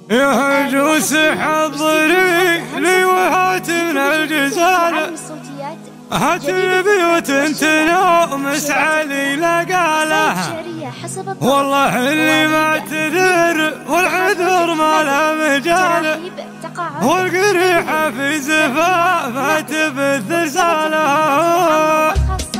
يا هجوس حضري لي وهات من الجزالة، هات البيوت تنوم مسعلي لقالها، والله اللي ما اعتذر والعذر ما له مجال، والقريحة في زفافة تبث رسالة.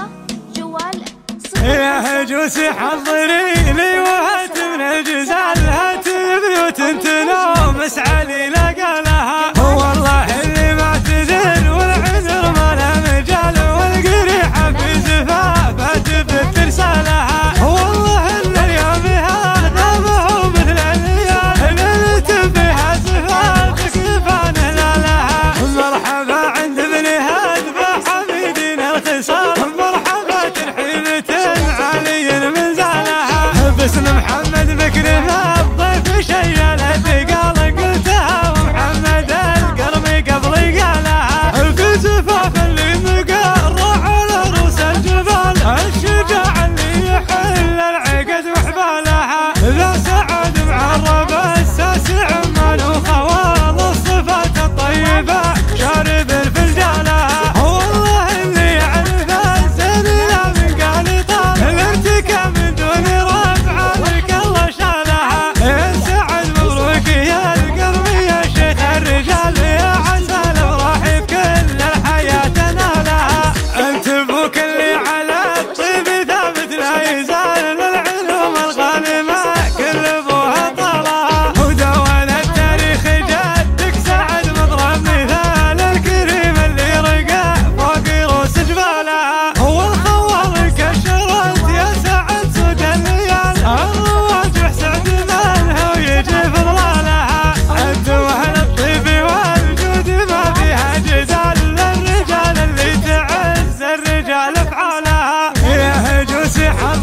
يا هجوس حضري لي وهات من الجزالة، هات البيوت تنوم مسعلي لقالها، والله اللي ما اعتذر والعذر ما له مجال، والقريحة في زفافة تبث رسالها، والله ان اليوم هذا ما هو مثل الليالي، ليلة فيها زفافك يبان هلالها. مرحبا عند ابن هدبة حميدين الخصال، مرحبا ترحيبة علي من زالها، باسم محمد بكرها الضيف شيالة قال قلتها، ومحمد القرمي قبلي قالها، في زفاف اللي مقرع على رؤوس الجبال، الشجاع اللي يحل العقد وحبالها، ذا سعد معرب الساس عمان وخوال الصفات الطيبة شارب الفلجالها، والله اللي يعرف الزين لا من قال طال، الارتكى من دون رفع لك الله شالها. يا سعد مبروك يا القرمي يا شيخ الرجال، يا عسى الافراح بكل الحياة نالها، انت ابوك اللي على الطيب ثابت لا يزال، للعلوم الغانمة كل ابوها طالها، ودون التاريخ جدك سعد مضرب مثال، الكريم اللي رقى فوق رؤوس جبالها، والخوار كشرت يا سعد سود الليال، الرواج سعد منها ويجي فضلالها، انت واهل الطيب والجود ما فيها جدال، للرجال اللي تعز الرجال افعالها. يا هجوس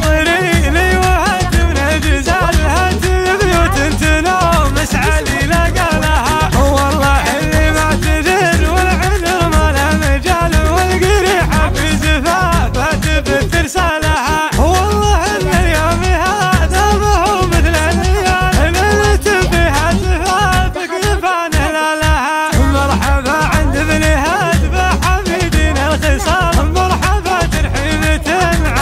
حضري لي وهات من الجزال، هات البيوت تنوم مسعلي لقالها، والله اللي ما اعتذر والعذر ما له مجال، والقريحة في زفافة تبث رسالها، والله ان اليوم هذا ما هو مثل الليالي، ليلة فيها زفافك يبان هلالها. مرحبا عند ابن هدبة حميدين الخصال، مرحبا ترحيبة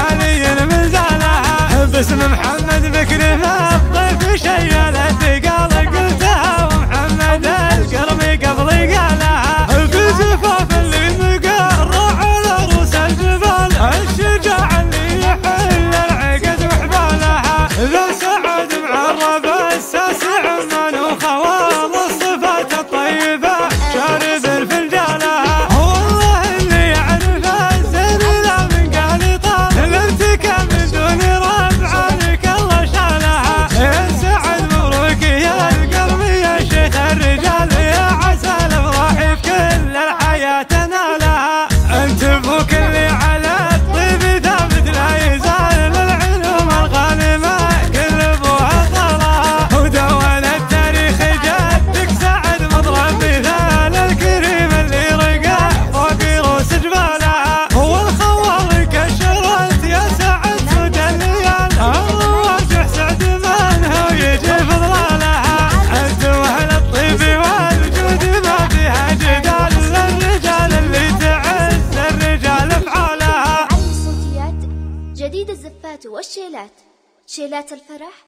علي من زالها، باسم محمد بكرها الضيف شيالة قال قلتها، ومحمد القرمي قبلي قالها، في زفاف اللي مقرع على رؤوس الجبال، الشجاع اللي يحل العقد وحبالها، ذا سعد معرب الساس عمان وخوال الصفات الطيبة شارب الفلجالها، والله اللي يعرف الزين لا من قال طال، الارتكى من دون رفع لك الله شالها. يا سعد مبروك يا القرمي يا شيخ الرجال، يا عسى الافراح بكل الحياة نالها، انت ابوك اللي على الطيب ثابت لا يزال، للعلوم الغانمة كل ابوها طالها، ودون التاريخ جدك سعد مضرب مثال، الكريم اللي رقى فوق رؤوس جبالها، والخوار كشرت يا سعد سود الليال، الرواج سعد منها ويجي فضلالها، انت واهل الطيب والجود ما فيها جدال، للرجال اللي تعز الرجال افعالها. علي الصوتيات جديد الزفات والشيلات، شيلات الفرح